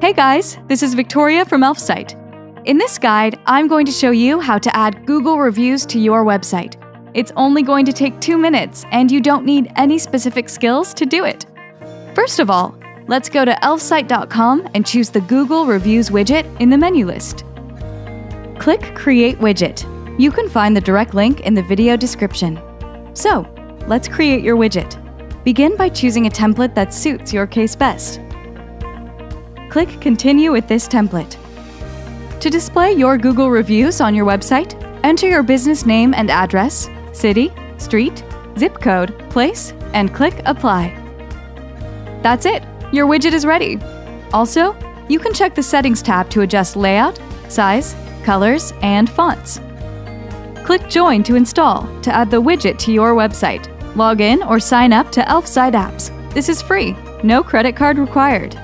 Hey guys, this is Victoria from Elfsight. In this guide, I'm going to show you how to add Google reviews to your website. It's only going to take 2 minutes, and you don't need any specific skills to do it. First of all, let's go to elfsight.com and choose the Google Reviews widget in the menu list. Click Create Widget. You can find the direct link in the video description. So, let's create your widget. Begin by choosing a template that suits your case best. Click Continue with this template. To display your Google reviews on your website, enter your business name and address, city, street, zip code, place, and click Apply. That's it! Your widget is ready! Also, you can check the Settings tab to adjust layout, size, colors, and fonts. Click Join to install to add the widget to your website. Log in or sign up to Elfsight apps. This is free, no credit card required.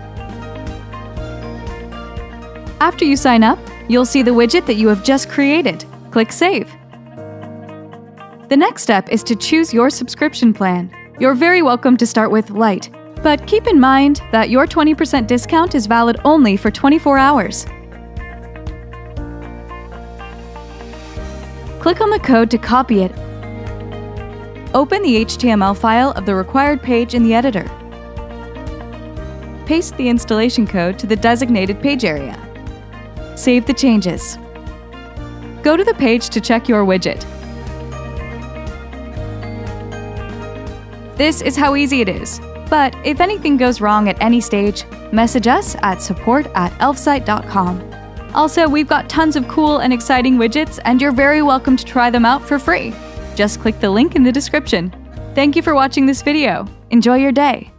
After you sign up, you'll see the widget that you have just created. Click Save. The next step is to choose your subscription plan. You're very welcome to start with Lite, but keep in mind that your 20% discount is valid only for 24 hours. Click on the code to copy it. Open the HTML file of the required page in the editor. Paste the installation code to the designated page area. Save the changes. Go to the page to check your widget. This is how easy it is. But if anything goes wrong at any stage, message us at support@elfsight.com. Also, we've got tons of cool and exciting widgets, and you're very welcome to try them out for free. Just click the link in the description. Thank you for watching this video. Enjoy your day.